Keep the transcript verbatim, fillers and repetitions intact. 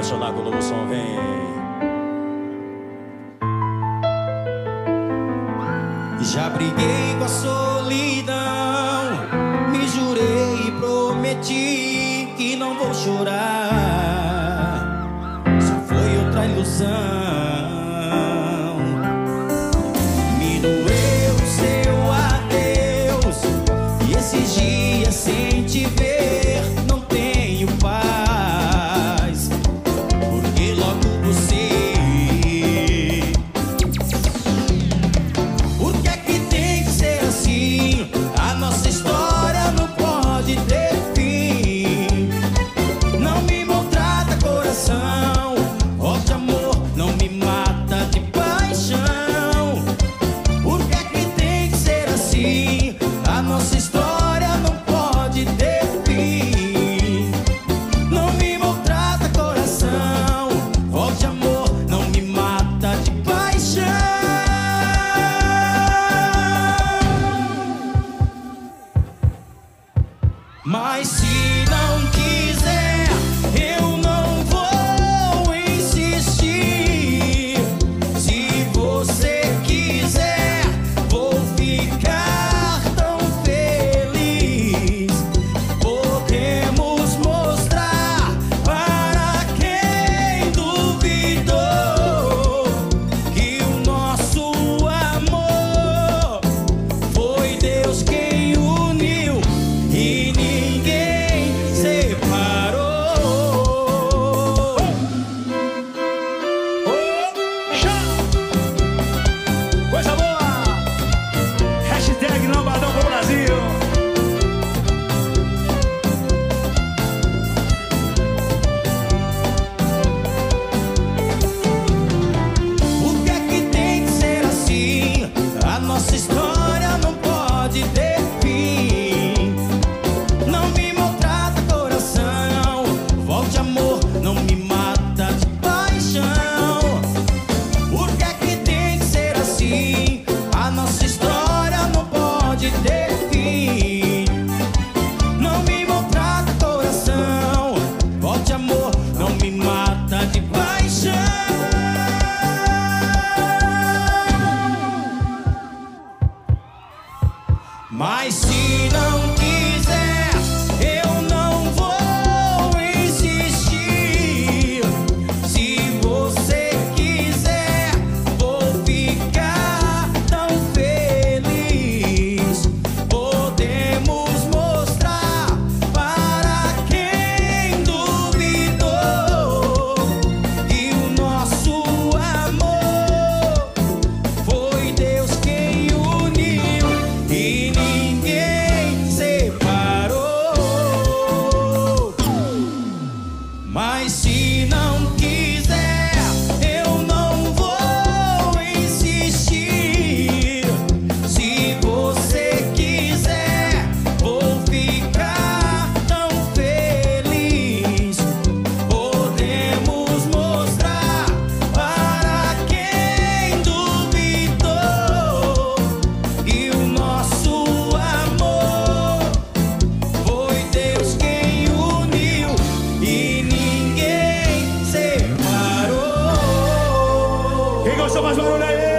apaixonar com o novo som, vem. Já briguei com a solidão, me jurei e prometi que não vou chorar. Só foi outra ilusão. Me doeu o seu adeus, e esses dias sem te ver não tenho paz, porque logo você. Por que é que tem que ser assim? A nossa história não pode ter fim. Não me maltrata, coração. Ó de amor, não me mata de paixão. Por que é que tem que ser assim? A nossa história não pode ter fim. Não me maltrata, coração. Ó de amor, não me mata de paixão. Mas se não quiser, eu não vou insistir. Se você quiser, vou ficar tão feliz. Podemos mostrar para quem duvidou que o nosso amor foi Deus quem uniu e ninguém separou. Oh, coisa boa! Hashtag Lambadão pro Brasil. Por que é que tem que ser assim? A nossa história não pode ter fim. Não me maltrata, coração. Volte, amor, não me mata de paixão. Por que é que tem que ser assim? A nossa história não pode ter fim. Não me maltrata, coração. Volte, amor, não me mata de paixão. Mas se não quiser, eu não vou insistir. Se você quiser, vou ficar tão feliz. Podemos mostrar para quem duvidou que o nosso amor foi Deus quem uniu e ninguém separou. Mas se não quiser, eu não vou insistir. Se você quiser, vou ficar tão feliz. Podemos mostrar para quem duvidou que o nosso amor foi Deus quem uniu e ninguém separou. Quem gostou mais barulho aí?